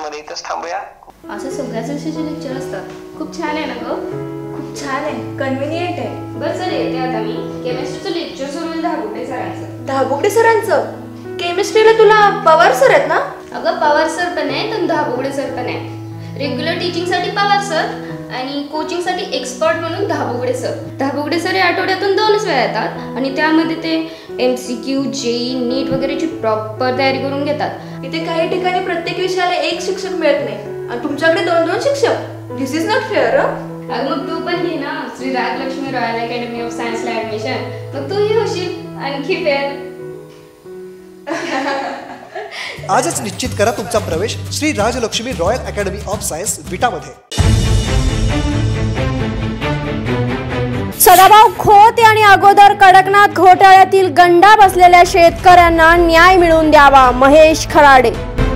मध्ये इथंच थांबूया. असं सगळ्याच विषयाचे लेक्चर असतात. खूप छान आहे ना ग? खूप छान आहे, कन्व्हिनियंट आहे. बरं चल येते आता मी. केमिस्ट्रीचं लेक्चर सुरू आहे धाबुगडे सरांचं. धाबुगडे सरांचं? केमिस्ट्रीला तुला पवार सर आहेत ना? अगं पवार सर पण आहे आणि धाबुगडे सर पण आहे. रेग्युलर टीचिंगसाठी पवार सर आणि कोचिंगसाठी एक्सपर्ट म्हणून धाबुगडे सर. धाबुगडे सर या आठवड्यातून 2च वेळा येतात आणि त्यामध्ये ते MCQ, JEE, नीट वगैरेची प्रॉपर तयारी करून घेतात. इथे काही ठिकाणी प्रत्येक विषयाला एक शिक्षक मिळत नाही आणि तुमच्याकडे 2-2 शिक्षक. This is not fair. अगं मग तू पण घे ना Shri Rajlakshmi royal academy of सायन्सला ऍडमिशन. मग तूही होशील आणखी फेअर. आजच निश्चित करा तुमचा प्रवेश Shri Rajlakshmi royal academy of science विटामध्ये. सदाभाऊ खोत आणि अगोदर कडकनाथ घोटाळ्यातील गंडा बसलेल्या शेतकऱ्यांना न्याय मिळवून द्यावा. महेश खराडे.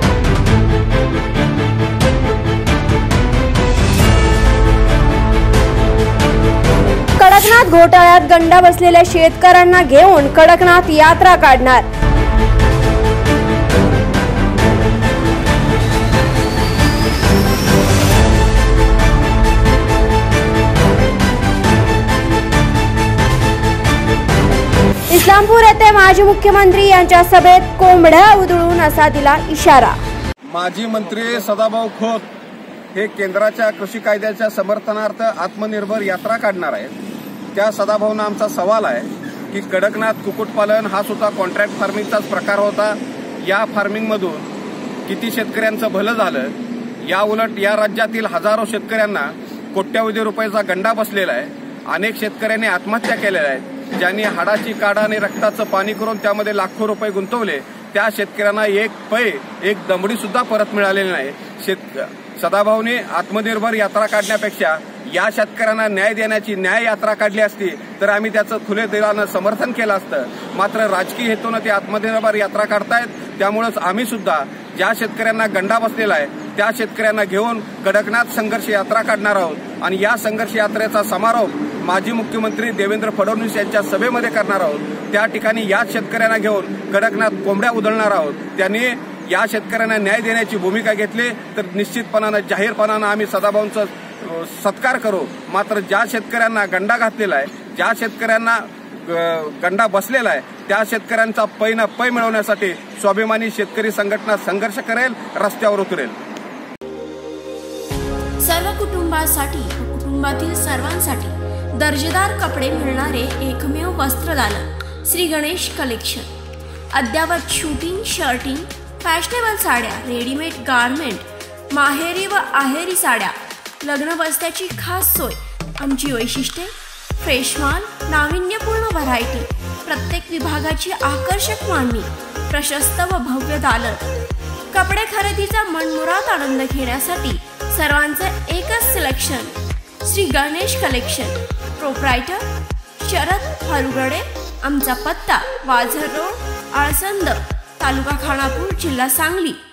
कडकनाथ घोटाळ्यात गंडा बसलेल्या शेतकऱ्यांना घेऊन कडकनाथ यात्रा काढणार. इस्लामपूर येथे माजी मुख्यमंत्री यांच्या सभेत कोंबड्या उधळून असा दिला इशारा. माजी मंत्री सदाभाऊ खोत हे केंद्राच्या कृषी कायद्याच्या समर्थनार्थ आत्मनिर्भर यात्रा काढणार आहेत. त्या सदाभाऊंना आमचा सवाल आहे की कडकनाथ कुक्कुटपालन हा सुद्धा कॉन्ट्रॅक्ट फार्मिंगचाच प्रकार होता. या फार्मिंगमधून किती शेतकऱ्यांचं भलं झालं. या उलट या राज्यातील हजारो शेतकऱ्यांना कोट्यवधी रुपयाचा गंडा बसलेला आहे. अनेक शेतकऱ्यांनी आत्महत्या केलेल्या आहेत. ज्यांनी हाडाची काढा आणि रक्ताचं पाणी करून त्यामध्ये लाखो रुपये गुंतवले त्या शेतकऱ्यांना एक दमडी सुद्धा परत मिळालेली नाही. सदाभाऊने आत्मनिर्भर यात्रा काढण्यापेक्षा या शेतकऱ्यांना न्याय देण्याची न्याय यात्रा काढली असती तर आम्ही त्याचं खुले दिलानं समर्थन केलं असतं. मात्र राजकीय हेतूनं ते आत्मनिर्भर यात्रा काढतायत. त्यामुळेच आम्ही सुद्धा ज्या शेतकऱ्यांना गंडा बसलेला आहे त्या शेतकऱ्यांना घेऊन कडकनाथ संघर्ष यात्रा काढणार आहोत आणि या संघर्ष यात्रेचा समारोप माजी मुख्यमंत्री देवेंद्र फडणवीस यांच्या सभेमध्ये करणार आहोत. त्या ठिकाणी याच शेतकऱ्यांना घेऊन कडकनाथ कोंबड्या उधळणार आहोत. त्यांनी या शेतकऱ्यांना न्याय देण्याची भूमिका घेतली तर निश्चितपणानं जाहीरपणानं आम्ही सदाभाऊंचा सत्कार करू. मात्र ज्या शेतकऱ्यांना गंडा घातलेला आहे, ज्या शेतकऱ्यांना गंडा बसलेला आहे त्या शेतकऱ्यांचा पै ना पै मिळवण्यासाठी स्वाभिमानी शेतकरी संघटना संघर्ष करेल, रस्त्यावर उतरेल. सर्व कुटुंबासाठी व कुटुंबातील सर्वांसाठी दर्जेदार कपडे मिळणारे एकमेव वस्त्रदालन श्री गणेश कलेक्शन. अद्यावत शूटिंग, शर्टिंग, फॅशनेबल साड्या, रेडीमेड गारमेंट, माहेरी व आहेरी साड्या, लग्न बस्त्याची खास सोय. आमची वैशिष्ट्ये फ्रेश माल, नाविन्यपूर्ण व्हरायटी, प्रत्येक विभागाची आकर्षक मांडणी, प्रशस्त व भव्य दालन. कपडे खरेदीचा मनमुराद आनंद घेण्यासाठी सर्वांचं एकच selection Shri Ganesh collection. Proprietor Sharad Harugade. आमचा पत्ता वाझर रोड, आळसंद, तालुका खानापूर, जिल्हा सांगली.